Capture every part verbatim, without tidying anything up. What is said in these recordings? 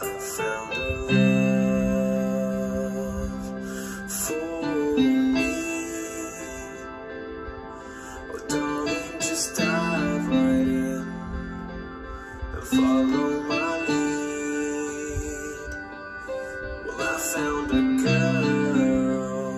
found a love for me. Oh darling, just dive right in and follow my lead. Well, I found a girl,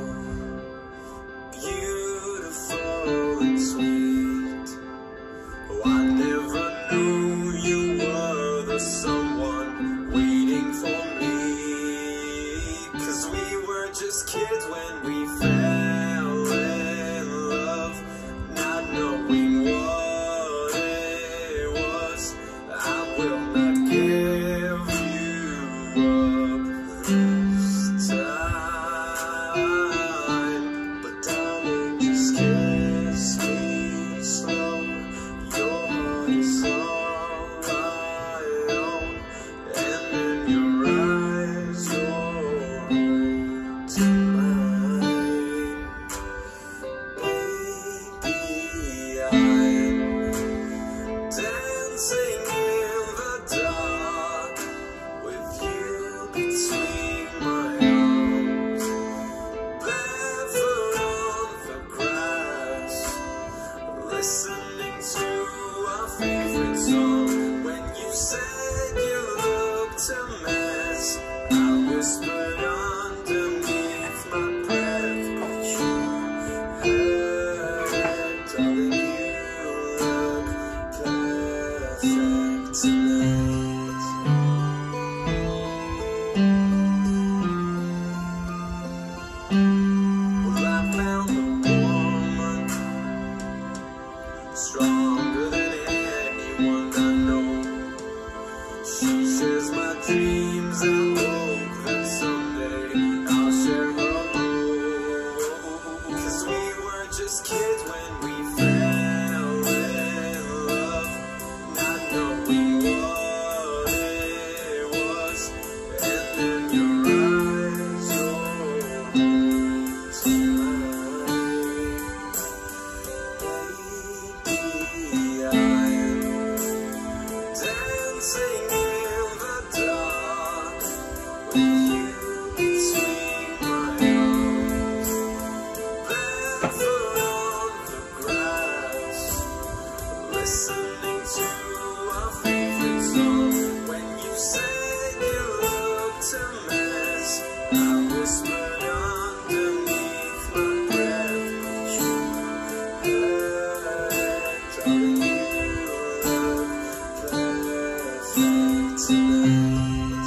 beautiful and sweet. Oh, I never knew you were the someone waiting for me. 'Cause we were just kids when we fell in love, not knowing what it was. I will not give you up this time, but darling, just kiss me slow. Your heart is all I own, and then your eyes roll to mine. Baby, I'm dancing in the dark with you between my arms, barefoot on the grass, listening to our favorite song. When you said you looked a mess, I whispered underneath my breath, but you heard, darling, you look perfect tonight. Well, I found a woman stronger than anyone I know. She shares my dreams. I hope that someday I'll share her hope. 'Cause we were just kids when we fell in love, not knowing what it was. And then your eyes rolled to mine. Baby, I'm dancing in the dark with you between my arms, barefoot on the grass, listening to our favorite song. When you said you looked a mess, I whispered underneath my breath, but you heard, darling, you look perfect tonight.